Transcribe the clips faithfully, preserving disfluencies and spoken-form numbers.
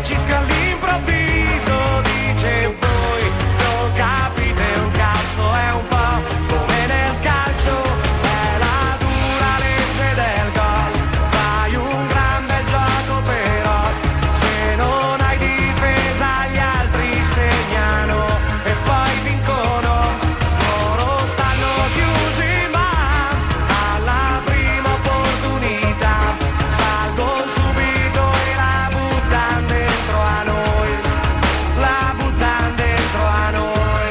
lentamente Cisco all'improvviso dice: voi non capite un cazzo, è un po' come nel calcio, è la dura legge del gol. Fai un gran bel gioco però se non hai difesa gli altri segnano e poi vincono. Loro stanno chiusi ma alla prima opportunità salgono subito e la buttano dentro a noi, la buttano dentro a noi.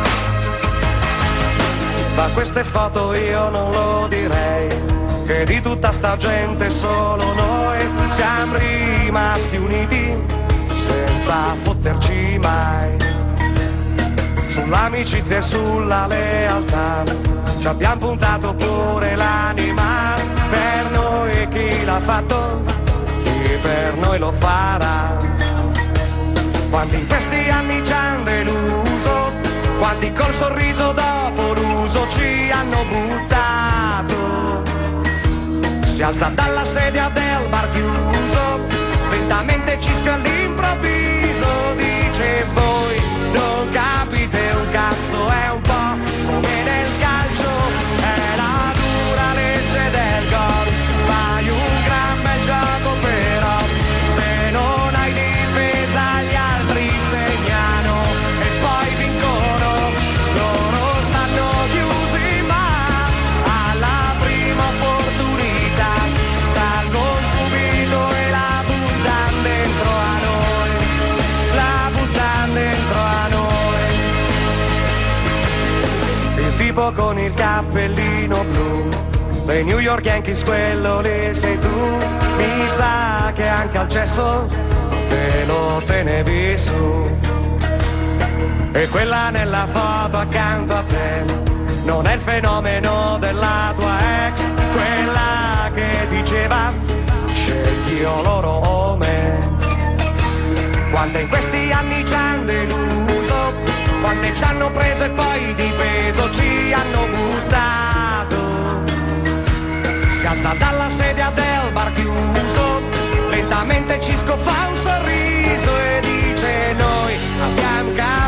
Da queste foto io non lo direi, che di tutta sta gente solo noi siamo rimasti uniti senza fotterci mai. Sull'amicizia e sulla lealtà ci abbiamo puntato pure l'anima, per noi chi l'ha fatto, chi per noi lo farà. Quanti in questi anni ci hanno deluso, quanti col sorriso dopo l'uso ci hanno buttato. Si alza dalla sedia del bar chiuso, lentamente Cisco all'improvviso dice: voi non capite un cazzo, è un po' come nel calcio, è la dura legge del gol. Fai un gran bel gioco però se non hai difesa gli altri segnano e poi vincono. Loro stanno chiusi ma alla prima opportunità salgono subito e la buttano dentro a noi, la buttano dentro a noi. Il tipo con il cappellino blu dei New York Yankees, quello lì sei tu. Mi sa che anche al cesso te lo tenevi su. E quella nella foto accanto a te non è il fenomeno della tua ex, quella che diceva scegli io loro o me. Quante in questi anni ci hanno deluso, quante ci hanno preso e poi di peso ci hanno buttato. Si alza dalla sedia del bar chiuso, lentamente Cisco fa un sorriso e dice: noi abbiamo capito